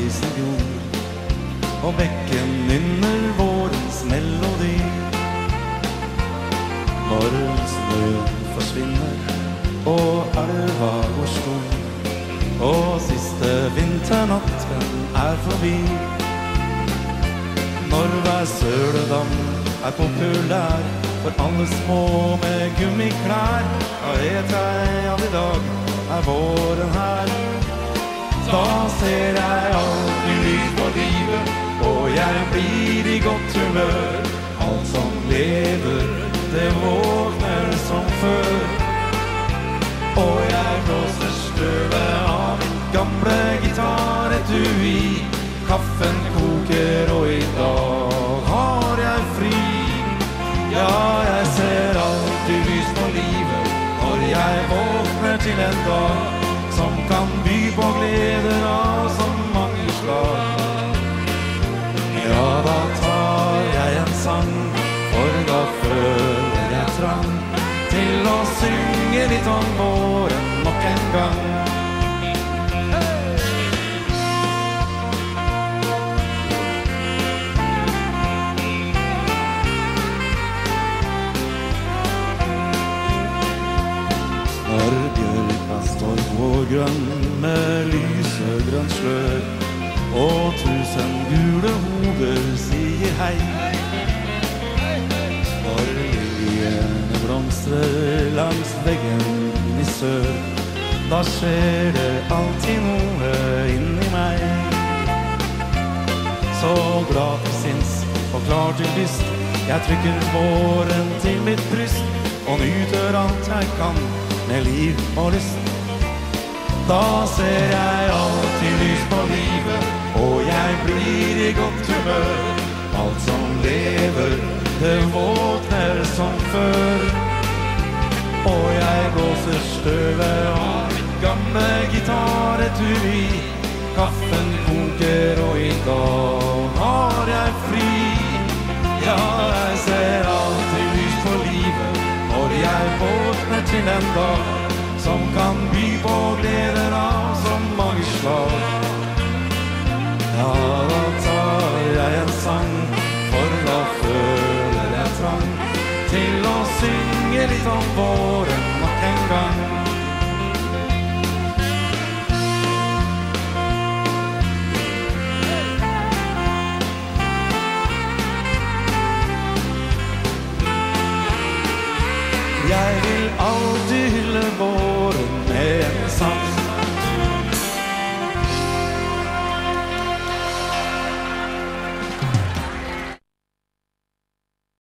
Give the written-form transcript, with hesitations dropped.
maisen gror, og bekken nynner vårens melodi. Når snøen forsvinner, og elva går stor, og siste vinternatten forbi. Når hver søledam populær for alle små med gummiklær, da vet jeg at i dag våren her. Da ser jeg alltid lys på livet, og jeg blir i godt humør. Alt som lever, det våkner som før. Og jeg blåser støvet av min gamle gitar-etui. Kaffen koker, og i dag har jeg fri. Ja, jeg ser alltid lys på livet når jeg våkner til en dag som kan by på gleder av så mange slag. Ja, da tar jeg en sang, for da føler jeg trang til å synge litt om våren nok en gang. Når bjørka står vårgrønn med lysegrønn slør, og 1000 gule hoder sier hei. Når liljene blomstrer langs veggen i sør, da skjer det alltid noe inni meg. Så glad til sinns og klar til lyst, jeg trykker våren til mitt bryst, og nyter alt jeg kan med liv og lyst. Da ser jeg alltid lys på livet, og jeg blir i godt humør. Alt som lever, det våkner som før. Og jeg blåser støvet av mitt gamle gitar-etui. Kaffen koker, og i dag har jeg fri. Ja, jeg ser alltid lys på livet når jeg våkner til en dag som kan by på gleder av så mange slag. Ja, da tar jeg en sang, for da føler jeg trang til å synge litt om våren nok en gang. Jeg vil alltid hylle våren,